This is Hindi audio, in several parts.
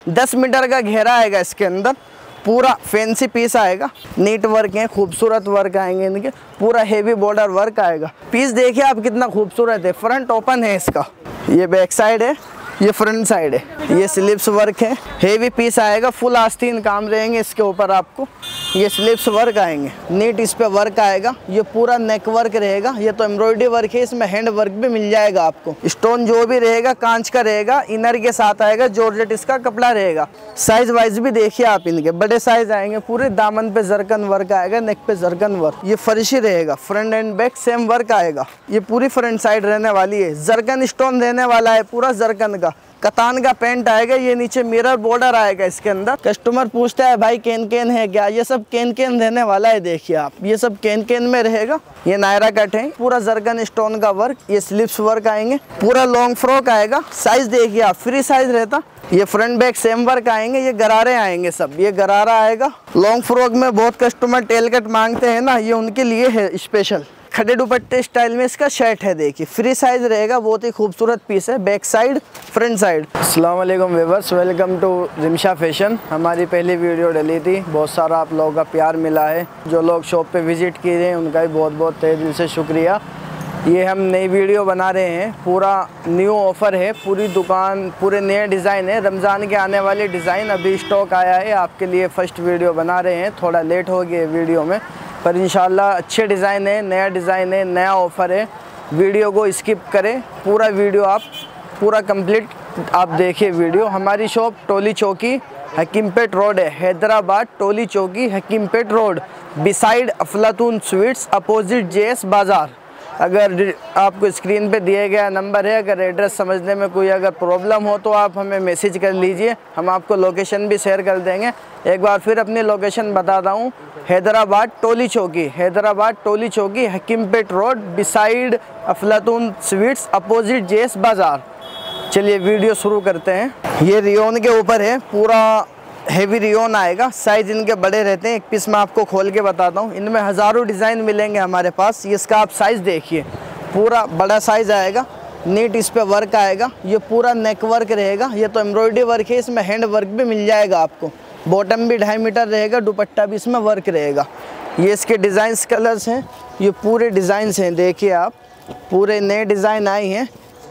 10 मीटर का घेरा आएगा इसके अंदर, पूरा फैंसी पीस आएगा, नीट वर्क है, खूबसूरत वर्क आएंगे इनके, पूरा हेवी बॉर्डर वर्क आएगा। पीस देखिए आप कितना खूबसूरत है, फ्रंट ओपन है इसका, ये बैक साइड है, ये फ्रंट साइड है, ये स्लिप्स वर्क है, हेवी पीस आएगा, फुल आस्तीन काम रहेंगे इसके ऊपर आपको, ये स्लिप्स वर्क आएंगे, नीट इस पे वर्क आएगा, ये पूरा नेक वर्क रहेगा, ये तो एम्ब्रॉयडरी वर्क है, इसमें हैंड वर्क भी मिल जाएगा आपको। स्टोन जो भी रहेगा कांच का रहेगा, इनर के साथ आएगा, जॉर्जेट इसका कपड़ा रहेगा। साइज वाइज भी देखिए आप इनके बड़े साइज आएंगे, पूरे दामन पे जरकन वर्क आएगा, नेक पे जरकन वर्क, ये फर्शी रहेगा, front and back same work आएगा, ये पूरी फ्रंट साइड रहने वाली है, जरकन स्टोन रहने वाला है, पूरा जरकन का कतान का पेंट आएगा, ये नीचे मिरर बॉर्डर आएगा इसके अंदर। कस्टमर पूछता है भाई कैन कैन है क्या, ये सब कैन कैन रहने वाला है, देखिए आप ये सब कैन कैन में रहेगा। ये नायरा कट है, पूरा जरकन स्टोन का वर्क, ये स्लिप्स वर्क आएंगे, पूरा लॉन्ग फ्रॉक आएगा। साइज देखिए आप, फ्री साइज रहता, ये फ्रंट बैक सेम वर्क आएंगे, ये गरारे आएंगे सब, ये गरारा आएगा। लॉन्ग फ्रॉक में बहुत कस्टमर टेल कट मांगते हैं ना, ये उनके लिए है स्पेशल। खड़े दुपट्टे स्टाइल में इसका शर्ट है, देखिए फ्री साइज रहेगा, बहुत ही खूबसूरत पीस है, बैक साइड फ्रंट साइड। अस्सलाम वालेकुम viewers, welcome to Rimsha fashion. हमारी पहली वीडियो डली थी, बहुत सारा आप लोगों का प्यार मिला है, जो लोग शॉप पे विजिट किए हैं उनका भी बहुत बहुत तहे दिल से शुक्रिया। ये हम नई वीडियो बना रहे हैं, पूरा न्यू ऑफ़र है, पूरी दुकान पूरे नए डिज़ाइन है, रमज़ान के आने वाले डिज़ाइन अभी स्टॉक आया है, आपके लिए फ़र्स्ट वीडियो बना रहे हैं। थोड़ा लेट हो गया वीडियो में, पर इंशाल्लाह अच्छे डिज़ाइन है, नया डिज़ाइन है, नया ऑफ़र है। वीडियो को स्किप करें, पूरा वीडियो आप पूरा कंप्लीट आप देखिए वीडियो। हमारी शॉप टोली चौकी हकीमपेट रोड है, Hyderabad Tolichowki Hakimpet road, beside Aflatoon sweets, opposite JS बाज़ार। अगर आपको स्क्रीन पे दिए गया नंबर है, अगर एड्रेस समझने में कोई अगर प्रॉब्लम हो तो आप हमें मैसेज कर लीजिए, हम आपको लोकेशन भी शेयर कर देंगे। एक बार फिर अपनी लोकेशन बताता हूँ, हैदराबाद टोली चौकी, Hyderabad Tolichowki Hakimpet road, beside Aflatoon sweets, opposite JS बाज़ार। चलिए वीडियो शुरू करते हैं। ये रियोन के ऊपर है, पूरा हेवी रियोन आएगा, साइज इनके बड़े रहते हैं। एक पीस मैं आपको खोल के बताता हूँ, इनमें हज़ारों डिज़ाइन मिलेंगे हमारे पास। इसका आप साइज़ देखिए, पूरा बड़ा साइज़ आएगा, नीट इस पे वर्क आएगा, ये पूरा नेक वर्क रहेगा, ये तो एम्ब्रॉयडरी वर्क है, इसमें हैंड वर्क भी मिल जाएगा आपको। बॉटम भी 2.5 मीटर रहेगा, दुपट्टा भी इसमें वर्क रहेगा। ये इसके डिज़ाइंस कलर्स हैं, ये पूरे डिज़ाइंस हैं, देखिए आप पूरे नए डिज़ाइन आए हैं,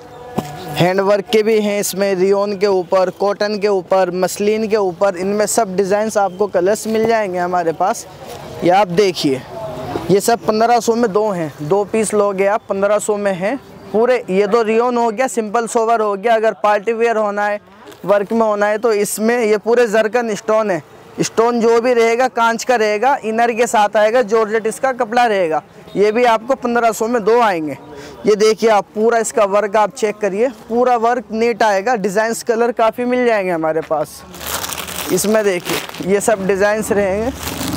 हैंड वर्क के भी हैं इसमें, रियोन के ऊपर, कॉटन के ऊपर, मसलिन के ऊपर, इनमें सब डिज़ाइंस आपको कलर्स मिल जाएंगे हमारे पास। ये आप देखिए, ये सब 1500 में 2 हैं, 2 पीस लोगे आप 1500 में हैं पूरे। ये तो रियोन हो गया, सिंपल सोवर हो गया। अगर पार्टी वेयर होना है, वर्क में होना है तो इसमें ये पूरे जरकन स्टोन है, स्टोन जो भी रहेगा कांच का रहेगा, इनर के साथ आएगा, जॉर्जेट इसका कपड़ा रहेगा। ये भी आपको 1500 में 2 आएंगे। ये देखिए आप पूरा इसका वर्क आप चेक करिए, पूरा वर्क नीट आएगा, डिज़ाइंस कलर काफ़ी मिल जाएंगे हमारे पास। इसमें देखिए ये सब डिज़ाइंस रहेंगे,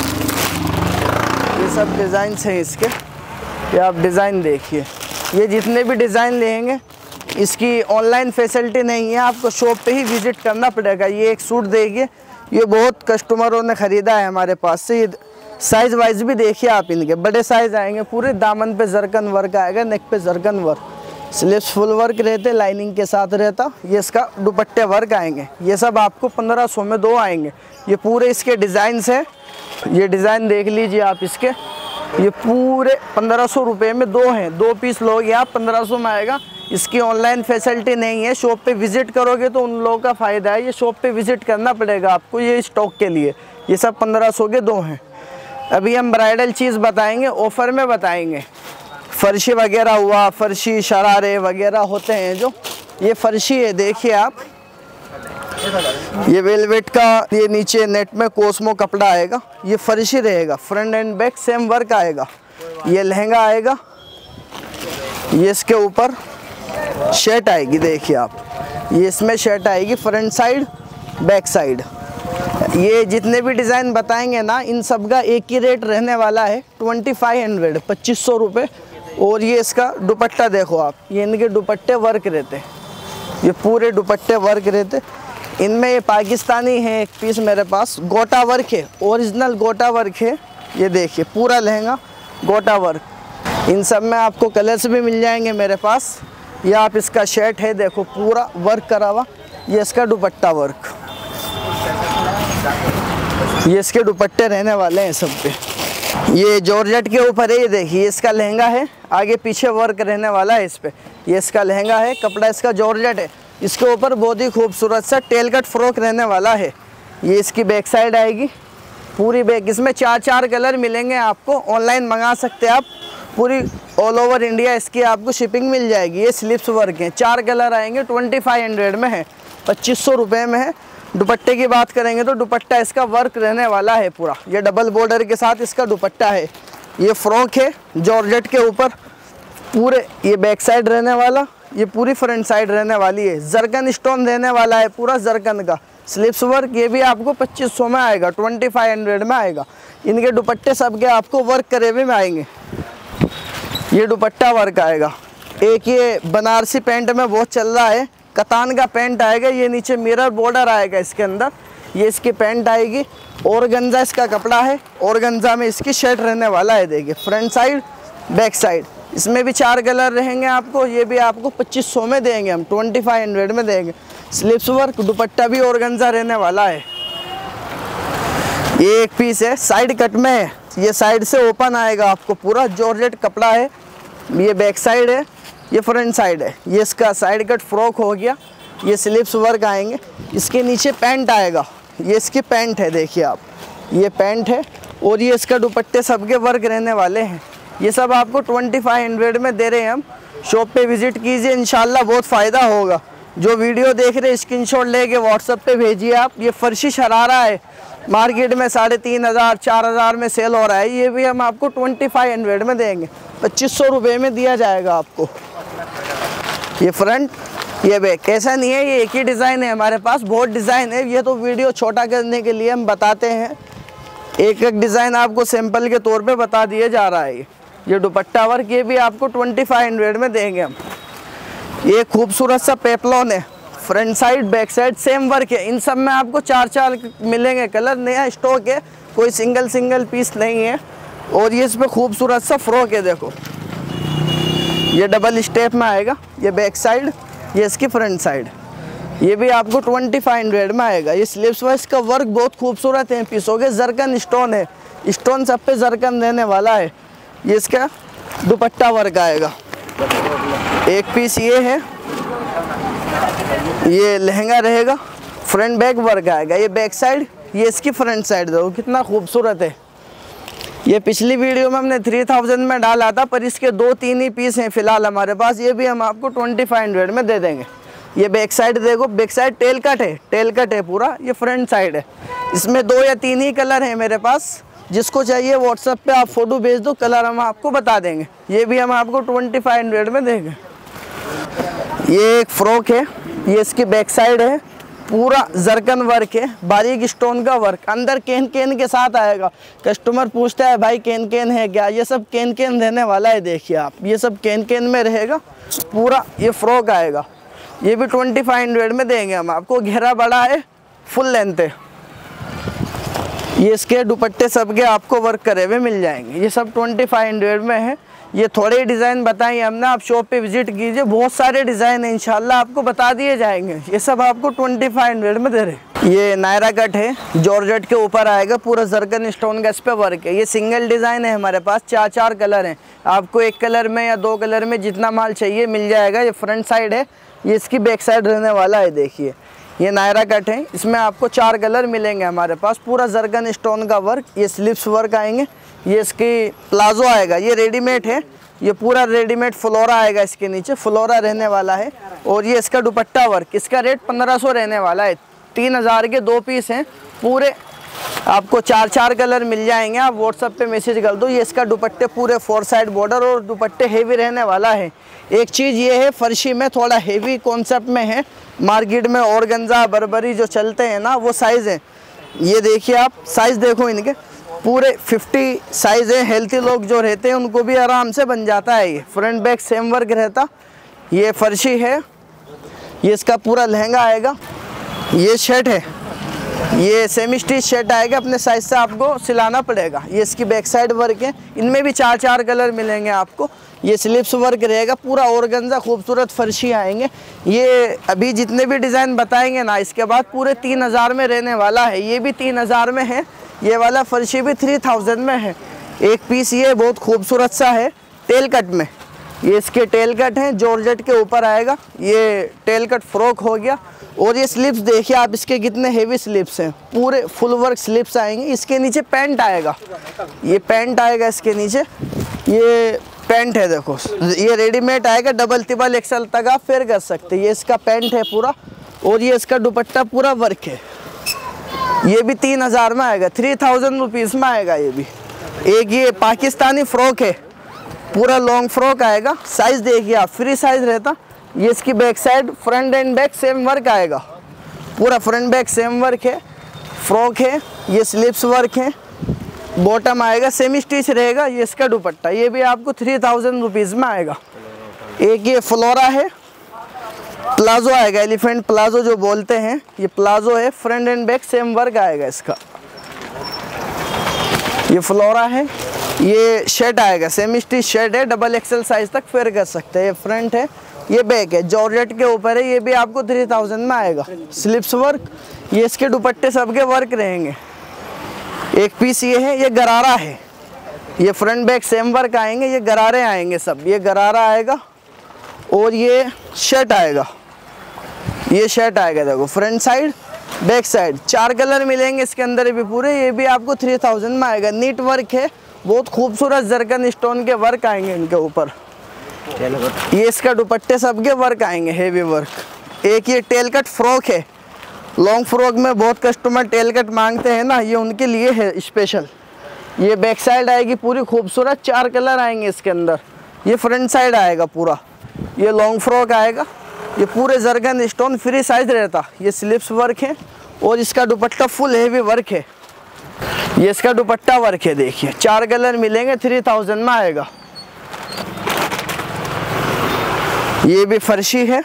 ये सब डिज़ाइंस हैं इसके, ये आप डिज़ाइन देखिए। ये जितने भी डिज़ाइन लेंगे इसकी ऑनलाइन फैसिलिटी नहीं है, आपको शॉप पे ही विज़िट करना पड़ेगा। ये एक सूट देखिए, ये बहुत कस्टमरों ने ख़रीदा है हमारे पास से। ये साइज़ वाइज भी देखिए आप, इनके बड़े साइज़ आएंगे, पूरे दामन पे जरकन वर्क आएगा, नेक पे zircon work, sleeves full work रहते, लाइनिंग के साथ रहता। ये इसका दुपट्टे वर्क आएंगे, ये सब आपको 1500 में 2 आएंगे। ये पूरे इसके डिज़ाइंस हैं, ये डिज़ाइन देख लीजिए आप इसके, ये पूरे 1500 रुपये में 2 हैं, 2 पीस लोगे आप 1500 में आएगा। इसकी ऑनलाइन फैसिलिटी नहीं है, शॉप पे विज़िट करोगे तो उन लोगों का फ़ायदा है, ये शॉप पे विज़िट करना पड़ेगा आपको ये स्टॉक के लिए। ये सब 1500 के 2 हैं। अभी हम ब्राइडल चीज़ बताएंगे, ऑफ़र में बताएंगे। फ़र्शी वगैरह हुआ, फ़र्शी शरारे वगैरह होते हैं जो, ये फ़र्शी है देखिए आप, ये वेलवेट का, ये नीचे नेट में कोस्मो कपड़ा आएगा, ये फ़र्शी रहेगा, front and back same work आएगा। ये लहंगा आएगा, ये इसके ऊपर शर्ट आएगी, देखिए आप, ये इसमें शर्ट आएगी, फ्रंट साइड बैक साइड। ये जितने भी डिज़ाइन बताएंगे ना, इन सब का एक ही रेट रहने वाला है, 2500, 2500 रुपये। और ये इसका दुपट्टा देखो आप, ये इनके दुपट्टे वर्क रहते, ये पूरे दुपट्टे वर्क रहते। इनमें ये पाकिस्तानी है एक पीस मेरे पास, गोटा वर्क है, ओरिजिनल गोटा वर्क है। ये देखिए पूरा लहंगा गोटा वर्क। इन सब में आपको कलर्स भी मिल जाएंगे मेरे पास। ये आप इसका शर्ट है, देखो पूरा वर्क करा हुआ, ये इसका दुपट्टा वर्क, ये इसके दुपट्टे रहने वाले हैं सब पे। ये जॉर्जेट के ऊपर है, ये देखिए इसका लहंगा है, आगे पीछे वर्क रहने वाला है इस पे। ये इसका लहंगा है, कपड़ा इसका जॉर्जेट है। इसके ऊपर बहुत ही खूबसूरत सा टेल कट फ्रॉक रहने वाला है। ये इसकी बैक साइड आएगी, पूरी बैक। इसमें 4 कलर मिलेंगे आपको। ऑनलाइन मंगा सकते हैं आप, पूरी ऑल ओवर इंडिया इसकी आपको शिपिंग मिल जाएगी। ये स्लिप्स वर्क हैं, 4 कलर आएंगे। 2500 में है, 2500 रुपये में है। दुपट्टे की बात करेंगे तो दुपट्टा इसका वर्क रहने वाला है पूरा। ये डबल बॉर्डर के साथ इसका दुपट्टा है। ये फ्रॉक है जॉर्जेट के ऊपर, पूरे ये बैक साइड रहने वाला, ये पूरी फ्रंट साइड रहने वाली है। जरकन स्टोन रहने वाला है पूरा जरकन का स्लिप्स वर्क। ये भी आपको 2500 में आएगा, 2500 में आएगा। इनके दुपट्टे सबके आपको वर्क करे हुए में आएंगे। ये दुपट्टा वर्क आएगा। एक ये बनारसी पैंट में बहुत चल रहा है, कतान का पैंट आएगा। ये नीचे मिरर बॉर्डर आएगा इसके अंदर। ये इसकी पैंट आएगी। ऑर्गेन्जा इसका कपड़ा है, ऑर्गेन्जा में इसकी शर्ट रहने वाला है। देखिए फ्रंट साइड बैक साइड, इसमें भी 4 कलर रहेंगे आपको। ये भी आपको 2500 में देंगे हम, 2500 में देंगे। स्लिप्स वर्क, दुपट्टा भी ऑर्गेन्जा रहने वाला है। ये एक पीस है, साइड कट में है। ये साइड से ओपन आएगा आपको, पूरा जॉर्जेट कपड़ा है। ये बैक साइड है, ये फ्रंट साइड है। ये इसका साइड कट फ्रॉक हो गया। ये स्लिप्स वर्क आएंगे। इसके नीचे पैंट आएगा, ये इसकी पैंट है, देखिए आप, ये पैंट है। और ये इसका दुपट्टे सबके वर्क रहने वाले हैं। ये सब आपको 2500 में दे रहे हैं हम। शॉप पे विजिट कीजिए, इंशाल्लाह बहुत फ़ायदा होगा। जो वीडियो देख रहे हैं स्क्रीनशॉट लेके व्हाट्सएप पे भेजिए आप। ये फर्शी शरारा है, मार्केट में 3500 4000 में सेल हो रहा है। ये भी हम आपको 2500 में देंगे, 2500 रुपये में दिया जाएगा आपको। ये फ्रंट, ये बैक, ऐसा नहीं है ये एक ही डिज़ाइन है, हमारे पास बहुत डिज़ाइन है। ये तो वीडियो छोटा करने के लिए हम बताते हैं, एक एक डिज़ाइन आपको सैंपल के तौर पे बता दिया जा रहा है। ये दुपट्टा वर्क, ये भी आपको 2500 में देंगे हम। ये खूबसूरत सा पेपलॉन है, front side back side same work है। इन सब में आपको 4 मिलेंगे कलर, नया स्टॉक है, कोई सिंगल पीस नहीं है। और ये इस पर खूबसूरत सा फ्रॉक है, देखो ये डबल स्टेप में आएगा। ये बैक साइड, ये इसकी फ्रंट साइड। ये भी आपको 2500 में आएगा। ये स्लीव्स वाइज का वर्क बहुत खूबसूरत है पीसों के। जरकन स्टोन है, स्टोन सब पे जरकन देने वाला है। ये इसका दुपट्टा वर्क आएगा। एक पीस ये है, ये लहंगा रहेगा, फ्रंट बैक वर्क आएगा। ये बैक साइड, ये इसकी फ्रंट साइड, देखो कितना खूबसूरत है। ये पिछली वीडियो में हमने 3000 में डाला था, पर इसके 2-3 ही पीस हैं फिलहाल हमारे पास। ये भी हम आपको 2500 में दे देंगे। ये बैक साइड देखो, बैक साइड टेल कट है पूरा। ये फ्रंट साइड है, इसमें 2 या 3 ही कलर हैं मेरे पास। जिसको चाहिए व्हाट्सएप पे आप फोटो भेज दो, कलर हम आपको बता देंगे। ये भी हम आपको 2500 में देंगे। ये एक फ्रॉक है, ये इसकी बैक साइड है, पूरा जरकन वर्क है, बारीक स्टोन का वर्क। अंदर केन के साथ आएगा। कस्टमर पूछता है भाई केन है क्या, ये सब केन रहने वाला है। देखिए आप, ये सब केन में रहेगा पूरा। ये फ्रॉक आएगा, ये भी 2500 में देंगे हम आपको। घेरा बड़ा है, फुल लेंथ है। ये इसके दुपट्टे सबके आपको वर्क करे हुए मिल जाएंगे। ये सब 2500 में है। ये थोड़े डिज़ाइन बताइए हमने, आप शॉप पे विजिट कीजिए, बहुत सारे डिज़ाइन हैं, इंशाल्लाह आपको बता दिए जाएंगे। ये सब आपको 2500 में दे रहे। ये नायरा कट है, जॉर्जेट के ऊपर आएगा, पूरा जरकन स्टोन का इस पे वर्क है। ये सिंगल डिज़ाइन है हमारे पास, 4 कलर हैं। आपको एक कलर में या 2 कलर में जितना माल चाहिए मिल जाएगा। ये फ्रंट साइड है, ये इसकी बैक साइड रहने वाला है। देखिए ये नायरा कट है, इसमें आपको 4 कलर मिलेंगे हमारे पास। पूरा जरकन स्टोन का वर्क, ये स्लिप्स वर्क आएंगे। ये इसकी प्लाजो आएगा, ये रेडीमेड है, ये पूरा रेडीमेड फ्लोरा आएगा। इसके नीचे फ्लोरा रहने वाला है। और ये इसका दुपट्टा वर्क, इसका रेट 1500 रहने वाला है। 3000 के 2 पीस हैं पूरे, आपको 4 कलर मिल जाएंगे। आप व्हाट्सएप पे मैसेज कर दो। ये इसका दुपट्टे पूरे 4 साइड बॉर्डर और दुपट्टे हेवी रहने वाला है। एक चीज़ ये है, फर्शी में थोड़ा हेवी कॉन्सेप्ट में है। मार्केट में ऑर्गेन्जा बर्बरी जो चलते हैं ना, वो साइज़ है। ये देखिए आप, साइज़ देखो इनके, पूरे 50 साइज़ है। हेल्थी लोग जो रहते हैं उनको भी आराम से बन जाता है। ये फ्रंट बैक सेम वर्क रहता। ये फर्शी है, ये इसका पूरा लहंगा आएगा। ये शर्ट है, ये सेमी स्टिच शर्ट आएगा, अपने साइज से आपको सिलाना पड़ेगा। ये इसकी बैक साइड वर्क है, इनमें भी 4 कलर मिलेंगे आपको। ये स्लिप्स वर्क रहेगा, पूरा ऑर्गेन्जा खूबसूरत फर्शी आएंगे। ये अभी जितने भी डिज़ाइन बताएंगे ना, इसके बाद पूरे 3000 में रहने वाला है। ये भी 3000 में है, ये वाला फर्शी भी 3000 में है। एक पीस ये बहुत खूबसूरत सा है टेल कट में, ये इसके टेल कट हैं, जॉर्जेट के ऊपर आएगा। ये टेल कट फ्रॉक हो गया। और ये स्लिप्स देखिए आप, इसके कितने हेवी स्लिप्स हैं, पूरे फुल वर्क स्लिप्स आएंगे। इसके नीचे पैंट आएगा, ये पैंट आएगा इसके नीचे, ये पैंट है देखो। ये रेडीमेड आएगा, डबल तिबल एक्सल तक आप फेयर कर सकते हैं। ये इसका पैंट है पूरा, और ये इसका दुपट्टा पूरा वर्क है। ये भी 3000 में आएगा, 3000 रुपीज़ में आएगा ये भी। एक ये पाकिस्तानी फ्रॉक है, पूरा लॉन्ग फ्रॉक आएगा। साइज देखिए आप, फ्री साइज रहता। ये इसकी back side, front and back same work आएगा, पूरा फ्रंट बैक सेम वर्क है। फ्रॉक है, ये स्लिप्स वर्क है, बॉटम आएगा सेमी स्टिच रहेगा। ये इसका दुपट्टा, ये भी आपको 3000 रुपीज़ में आएगा। एक ये फ्लोरा है, प्लाजो आएगा, एलिफेंट प्लाजो जो बोलते हैं, ये प्लाजो है, front and back same work आएगा इसका। ये फ्लोरा है, ये शर्ट आएगा, सेमी स्टिच शर्ट है, डबल एक्सल साइज तक फेयर कर सकते हैं। ये फ्रंट है, ये बैक है, जॉर्जेट के ऊपर है। ये भी आपको 3000 में आएगा। स्लिप्स वर्क, ये इसके दुपट्टे सबके वर्क रहेंगे। एक पीस ये है, ये गरारा है, ये फ्रंट बैक सेम वर्क आएंगे, ये गरारे आएंगे सब। ये गरारा आएगा, और ये शर्ट आएगा, ये शर्ट आएगा देखो, front side back side 4 colour मिलेंगे इसके अंदर भी पूरे। ये भी आपको 3000 में आएगा। नीट वर्क है, बहुत खूबसूरत जरकन स्टोन के वर्क आएंगे इनके ऊपर। ये इसका दुपट्टे सबके वर्क आएंगे, हेवी वर्क। एक ये टेल कट फ्रॉक है, लॉन्ग फ्रॉक में बहुत कस्टमर टेल कट मांगते हैं ना, ये उनके लिए है स्पेशल। ये बैक साइड आएगी पूरी खूबसूरत, 4 कलर आएंगे इसके अंदर। ये फ्रंट साइड आएगा पूरा, ये लॉन्ग फ्रॉक आएगा, ये पूरे जरगन स्टोन फ्री साइज रहता। ये स्लिप्स वर्क है, और इसका दुपट्टा फुल हेवी वर्क है। ये इसका दुपट्टा वर्क है, देखिए 4 कलर मिलेंगे, 3000 में आएगा। ये भी फर्शी है,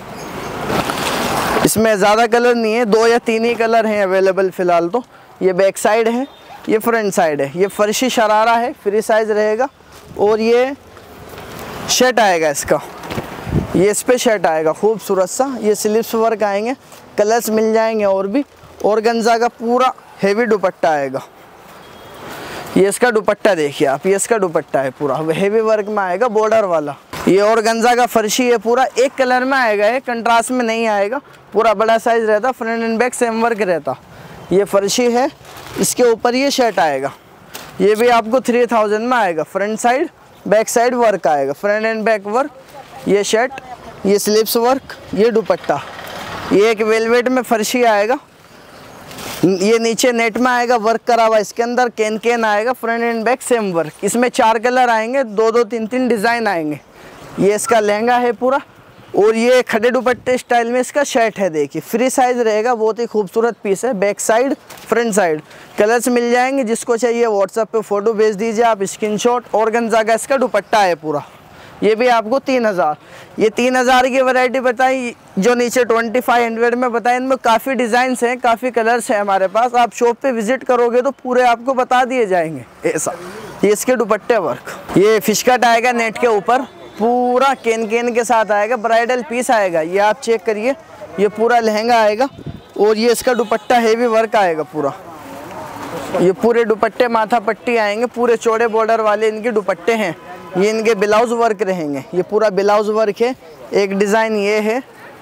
इसमें ज़्यादा कलर नहीं है, 2 या 3 ही कलर हैं अवेलेबल फ़िलहाल तो। ये बैक साइड है, ये फ्रंट साइड है। ये फर्शी शरारा है, फ्री साइज रहेगा। और ये शर्ट आएगा इसका, ये इस पे शर्ट आएगा खूबसूरत सा। ये स्लिप्स वर्क आएंगे, कलर्स मिल जाएंगे और भी। ऑर्गेन्जा का पूरा हेवी दुपट्टा आएगा। ये इसका दुपट्टा देखिए आप, ये इसका दुपट्टा है पूरा हेवी वर्क में आएगा, बॉर्डर वाला। ये ऑर्गेन्जा का फर्शी है, पूरा एक कलर में आएगा, ये कंट्रास्ट में नहीं आएगा। पूरा बड़ा साइज रहता, front and back same work रहता। ये फर्शी है, इसके ऊपर ये शर्ट आएगा। ये भी आपको 3000 में आएगा। Front side back side work आएगा, फ्रंट एंड बैक वर्क। ये शर्ट, ये स्लिप्स वर्क, ये दुपट्टा। ये एक वेलवेट में फर्शी आएगा, ये नीचे नेट में आएगा, वर्क करा हुआ। इसके अंदर कैन कैन आएगा, front and back same work. इसमें 4 कलर आएंगे, 2-2, 3-3 डिज़ाइन आएंगे। ये इसका लहंगा है पूरा, और ये खड़े दुपट्टे स्टाइल में इसका शर्ट है। देखिए फ्री साइज रहेगा, बहुत ही खूबसूरत पीस है। Back side front side colours मिल जाएंगे, जिसको चाहिए व्हाट्सएप पे फ़ोटो भेज दीजिए आप, स्क्रीनशॉट। ऑर्गेन्जा का इसका दुपट्टा है पूरा। ये भी आपको 3000। ये 3000 की वैरायटी बताई, जो नीचे 2500 में बताएं, इनमें काफ़ी डिज़ाइंस हैं, काफ़ी कलर्स हैं हमारे पास। आप शॉप पे विजिट करोगे तो पूरे आपको बता दिए जाएंगे ऐसा। ये इसके दुपट्टे वर्क। ये फिश कट आएगा नेट के ऊपर, पूरा कैन कैन के साथ आएगा, ब्राइडल पीस आएगा। ये आप चेक करिए, ये पूरा लहंगा आएगा, और ये इसका दुपट्टा हेवी वर्क आएगा पूरा। ये पूरे दुपट्टे माथा पट्टी आएंगे, पूरे चौड़े बॉर्डर वाले इनके दुपट्टे हैं। ये इनके ब्लाउज वर्क रहेंगे, ये पूरा ब्लाउज वर्क है। एक डिज़ाइन ये है,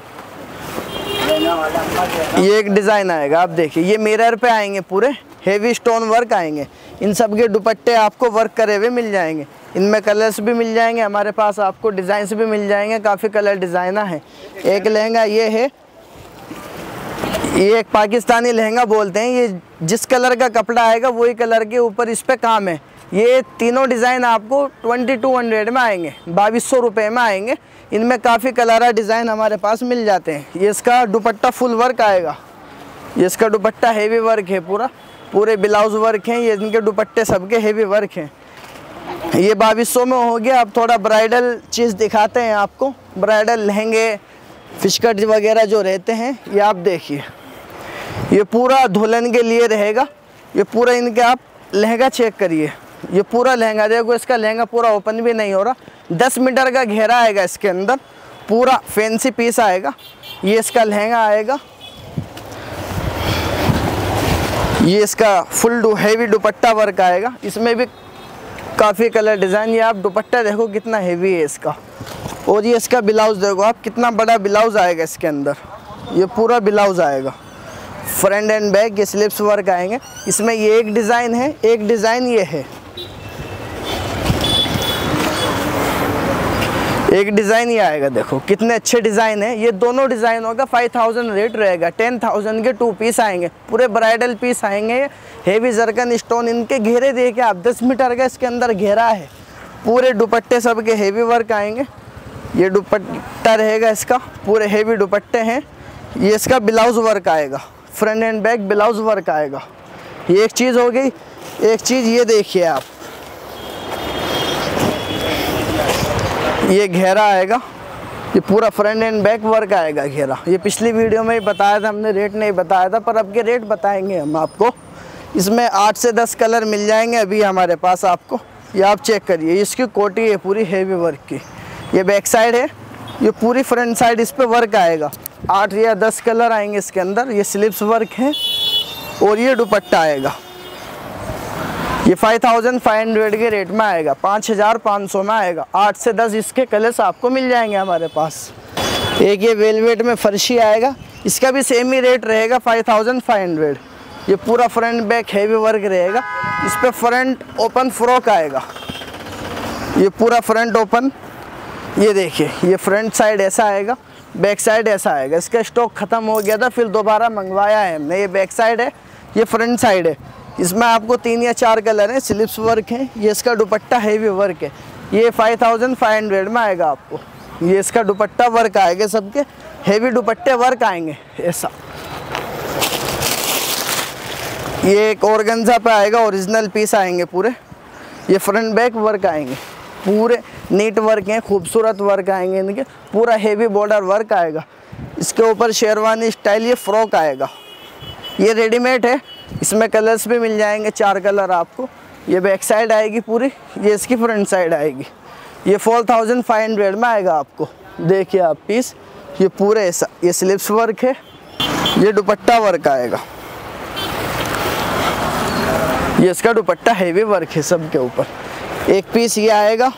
ये एक डिज़ाइन आएगा, आप देखिए। ये मिरर पे आएंगे, पूरे हेवी स्टोन वर्क आएंगे। इन सब के दुपट्टे आपको वर्क करे हुए मिल जाएंगे। इनमें कलर्स भी मिल जाएंगे हमारे पास, आपको डिज़ाइंस भी मिल जाएंगे, काफ़ी कलर डिज़ाइना है। एक लहंगा ये है, ये एक पाकिस्तानी लहंगा बोलते हैं। ये जिस कलर का कपड़ा आएगा वही कलर के ऊपर इस पर काम है। ये तीनों डिज़ाइन आपको 2200 में आएंगे, 2200 रुपये में आएंगे। इनमें काफ़ी कलर डिज़ाइन हमारे पास मिल जाते हैं। ये इसका दुपट्टा फुल वर्क आएगा, ये इसका दुपट्टा हेवी वर्क है पूरा, पूरे ब्लाउज वर्क हैं। ये इनके दुपट्टे सबके हेवी वर्क हैं। ये 2200 में हो गया। अब थोड़ा ब्राइडल चीज़ दिखाते हैं आपको, ब्राइडल लहंगे फिश कट वगैरह जो रहते हैं। ये आप देखिए, ये पूरा दुल्हन के लिए रहेगा। ये पूरा इनके आप लहंगा चेक करिए, ये पूरा लहंगा देखो, इसका लहंगा पूरा ओपन भी नहीं हो रहा। 10 मीटर का घेरा आएगा इसके अंदर, पूरा फैंसी पीस आएगा। ये इसका लहंगा आएगा, ये इसका फुल हैवी दुपट्टा वर्क आएगा। इसमें भी काफ़ी कलर डिज़ाइन। ये आप दुपट्टा देखो कितना हैवी है इसका। और ये इसका ब्लाउज़ देखो आप, कितना बड़ा ब्लाउज़ आएगा इसके अंदर। ये पूरा ब्लाउज़ आएगा, फ्रंट एंड बैक ये स्लिप्स वर्क आएंगे। इसमें ये एक डिज़ाइन है, एक डिज़ाइन ये है, एक डिज़ाइन ये आएगा। देखो कितने अच्छे डिज़ाइन है। ये दोनों डिज़ाइनों का 5000 रेट रहेगा। 10,000 के 2 पीस आएंगे, पूरे ब्राइडल पीस आएंगे। हेवी जरकन स्टोन इनके घेरे देखिए आप, 10 मीटर का इसके अंदर घेरा है। पूरे दुपट्टे सब के हेवी वर्क आएंगे। ये दुपट्टा रहेगा इसका, पूरे हेवी दुपट्टे हैं। ये इसका ब्लाउज़ वर्क आएगा, front and back blouse work आएगा। ये एक चीज़ हो गई। एक चीज़ ये देखिए आप, ये घेरा आएगा, ये पूरा फ्रंट एंड बैक वर्क आएगा घेरा। ये पिछली वीडियो में ही बताया था हमने, रेट नहीं बताया था, पर अब के रेट बताएंगे हम आपको। इसमें 8 से 10 कलर मिल जाएंगे अभी हमारे पास आपको। ये आप चेक करिए, इसकी कोटी है पूरी हेवी वर्क की। ये बैक साइड है, ये पूरी फ्रंट साइड इस पे वर्क आएगा। 8 या 10 कलर आएंगे इसके अंदर। ये स्लिप्स वर्क है और ये दुपट्टा आएगा। ये 5500 के रेट में आएगा, 5500 में आएगा। 8 से 10 इसके कलर्स आपको मिल जाएंगे हमारे पास। एक ये वेलवेट में फर्शी आएगा, इसका भी सेम ही रेट रहेगा 5500। ये पूरा फ्रंट बैक हेवी वर्क रहेगा। इस पर फ्रंट ओपन फ्रॉक आएगा, ये पूरा फ्रंट ओपन। ये देखिए, ये फ्रंट साइड ऐसा आएगा, बैक साइड ऐसा आएगा। इसका स्टॉक ख़त्म हो गया था, फिर दोबारा मंगवाया है हमने। ये बैक साइड है, ये फ्रंट साइड है। इसमें आपको 3 या 4 कलर हैं, स्लिप्स वर्क है। ये इसका दुपट्टा हेवी वर्क है। ये 5500 में आएगा आपको। ये इसका दुपट्टा वर्क आएगा, सबके हेवी दुपट्टे वर्क आएंगे ऐसा। ये एक ऑर्गेन्जा पे आएगा, ओरिजिनल पीस आएंगे पूरे। ये फ्रंट बैक वर्क आएंगे, पूरे नीट वर्क हैं, खूबसूरत वर्क आएंगे इनके। पूरा हेवी बॉर्डर वर्क आएगा। इसके ऊपर शेरवानी स्टाइल ये फ्रॉक आएगा। ये रेडीमेड है, इसमें कलर्स भी मिल जाएंगे, 4 कलर आपको। ये बैक साइड आएगी पूरी, ये इसकी फ्रंट साइड आएगी। ये 4500 में आएगा आपको। देखिए आप पीस, ये पूरे ऐसा। ये स्लिप्स वर्क है, ये दुपट्टा वर्क आएगा। ये इसका दुपट्टा हेवी वर्क है सब के ऊपर। एक पीस ये आएगा,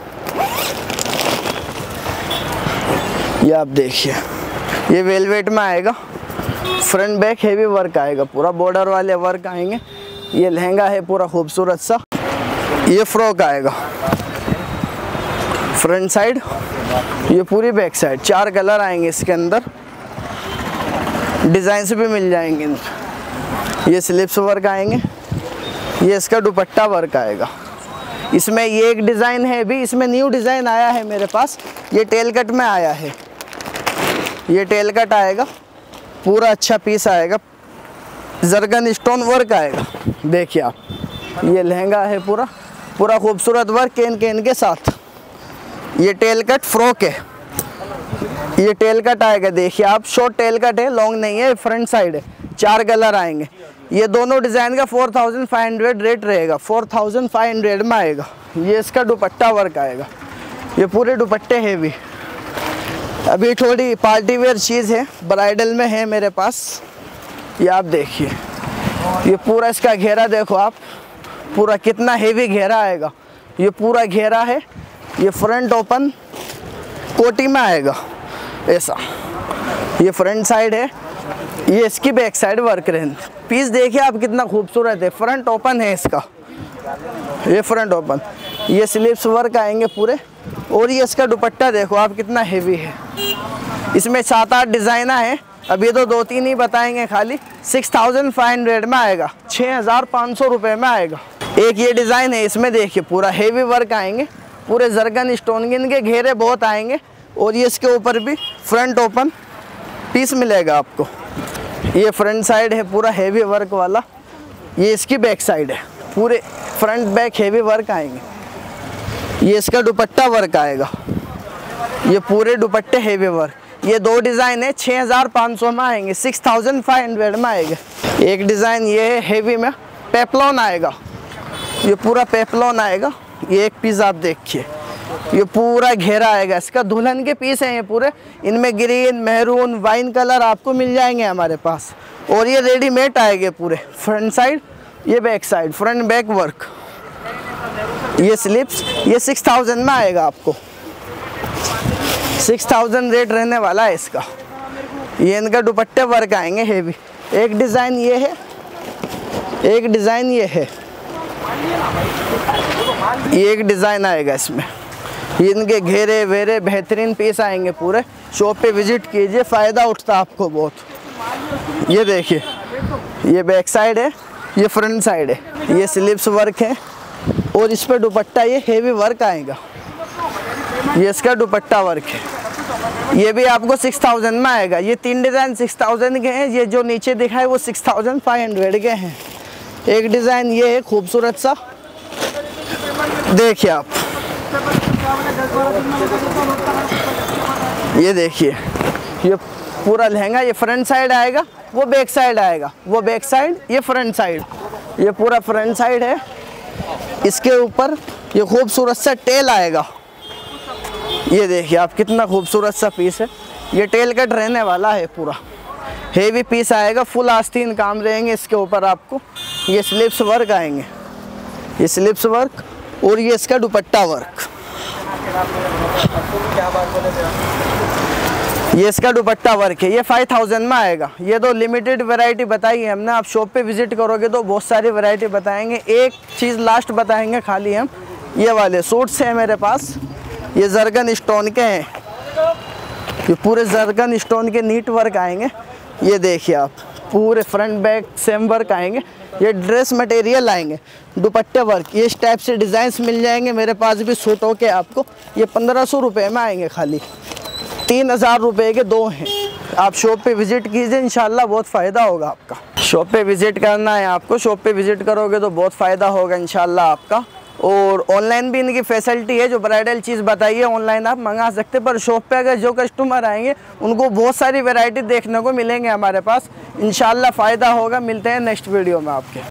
ये आप देखिए, ये वेलवेट में आएगा। फ्रंट बैक हेवी वर्क आएगा, पूरा बॉर्डर वाले वर्क आएंगे। ये लहंगा है पूरा खूबसूरत सा। ये फ्रॉक आएगा, फ्रंट साइड, ये पूरी बैक साइड। 4 कलर आएंगे इसके अंदर, डिज़ाइन भी मिल जाएंगे। ये स्लिप्स वर्क आएंगे, ये इसका दुपट्टा वर्क आएगा। इसमें ये एक डिज़ाइन है भी, इसमें न्यू डिज़ाइन आया है मेरे पास। ये टेल कट में आया है, ये टेल कट आएगा, पूरा अच्छा पीस आएगा। जरगन स्टोन वर्क आएगा। देखिए आप, ये लहंगा है पूरा, पूरा खूबसूरत वर्क केन के साथ। ये टेल कट फ्रॉक है, ये टेल कट आएगा। देखिए आप, शॉर्ट टेल कट है, लॉन्ग नहीं है, फ्रंट साइड है। 4 कलर आएंगे। ये दोनों डिज़ाइन का 4500 रेट रहेगा, 4500 में आएगा। ये इसका दुपट्टा वर्क आएगा, ये पूरे दुपट्टे हेवी। अभी थोड़ी पार्टी वेयर चीज़ है, ब्राइडल में है मेरे पास। ये आप देखिए, ये पूरा इसका घेरा देखो आप, पूरा कितना हेवी घेरा आएगा। ये पूरा घेरा है, ये फ्रंट ओपन कोटी में आएगा ऐसा। ये फ्रंट साइड है, ये इसकी back side work range. Piece देखिए आप कितना खूबसूरत है, फ्रंट ओपन है इसका, ये फ्रंट ओपन। ये स्लीव्स वर्क आएंगे पूरे। और ये इसका दुपट्टा देखो आप कितना हेवी है। इसमें 7-8 डिज़ाइन है, अब ये तो 2-3 ही बताएंगे खाली। 6500 में आएगा, 6500 रुपये में आएगा। एक ये डिज़ाइन है, इसमें देखिए पूरा हेवी वर्क आएंगे, पूरे जरगन स्टोन के इनके घेरे बहुत आएंगे। और ये इसके ऊपर भी फ्रंट ओपन पीस मिलेगा आपको। ये फ्रंट साइड है पूरा हेवी वर्क वाला, ये इसकी बैक साइड है, पूरे फ्रंट बैक हेवी वर्क आएंगे। ये इसका दुपट्टा वर्क आएगा, ये पूरे दुपट्टे हेवी वर्क। ये 2 डिज़ाइन है, 6500 में आएंगे, 6500 में आएगा। एक डिज़ाइन ये है हेवी में, पेप्लॉन आएगा, ये पूरा पेप्लॉन आएगा। ये एक पीस आप देखिए, ये पूरा घेरा आएगा इसका, दुल्हन के पीस हैं ये पूरे। इनमें ग्रीन, मैरून, वाइन कलर आपको मिल जाएंगे हमारे पास। और ये रेडीमेड आएंगे पूरे, फ्रंट साइड, ये back side, front back work. ये स्लिप्स, ये 6000 में आएगा आपको, 6000 रेट रहने वाला है इसका। ये इनका दुपट्टे वर्क आएंगे हेवी। एक डिज़ाइन ये है, एक डिज़ाइन ये है, ये एक डिज़ाइन आएगा इसमें। इनके घेरे वेरे बेहतरीन पीस आएंगे पूरे। शॉप पे विजिट कीजिए, फ़ायदा उठता आपको बहुत। ये देखिए, ये बैक साइड है, ये फ्रंट साइड है, ये स्लिप्स वर्क है और इस पर दुपट्टा ये हेवी वर्क आएगा। ये इसका दुपट्टा वर्क है, ये भी आपको 6000 में आएगा। ये 3 डिज़ाइन 6000 के हैं, ये जो नीचे दिखा है वो 6500 के हैं। एक डिज़ाइन ये है खूबसूरत सा, देखिए आप, ये देखिए, ये पूरा लहंगा, ये फ्रंट साइड आएगा, वो बैक साइड आएगा, वो बैक साइड, ये फ्रंट साइड, ये पूरा फ्रंट साइड है। इसके ऊपर ये खूबसूरत सा टेल आएगा, ये देखिए आप, कितना खूबसूरत सा पीस है। ये टेल कट रहने वाला है, पूरा हेवी पीस आएगा, फुल आस्तीन काम रहेंगे इसके ऊपर आपको। ये स्लिप्स वर्क आएंगे, ये स्लिप्स वर्क और ये इसका दुपट्टा वर्क। ये इसका दुपट्टा वर्क है, ये 5000 में आएगा। ये तो लिमिटेड वैरायटी बताई है हमने, आप शॉप पे विजिट करोगे तो बहुत सारी वैरायटी बताएंगे। एक चीज़ लास्ट बताएंगे खाली हम, ये वाले सूट्स हैं मेरे पास, ये जरगन स्टोन के हैं, ये पूरे जरगन स्टोन के नीट वर्क आएंगे। ये देखिए आप, पूरे फ्रंट बैक सेम वर्क आएंगे। ये ड्रेस मटेरियल आएंगे, दुपट्टे वर्क, ये इस टाइप से डिज़ाइंस मिल जाएंगे मेरे पास भी सूटों के आपको। ये 1500 रुपये में आएंगे खाली, 3000 रुपये के 2 हैं। आप शॉप पे विज़िट कीजिए, इंशाल्लाह बहुत फ़ायदा होगा आपका। शॉप पे विज़िट करना है आपको, शॉप पे विज़िट करोगे तो बहुत फ़ायदा होगा इंशाल्लाह आपका। और ऑनलाइन भी इनकी फैसिलिटी है, जो ब्राइडल चीज़ बताइए ऑनलाइन आप मंगा सकते हैं। पर शॉप पे अगर जो कस्टमर आएंगे उनको बहुत सारी वैरायटी देखने को मिलेंगे हमारे पास, इंशाल्लाह फ़ायदा होगा। मिलते हैं नेक्स्ट वीडियो में आपके।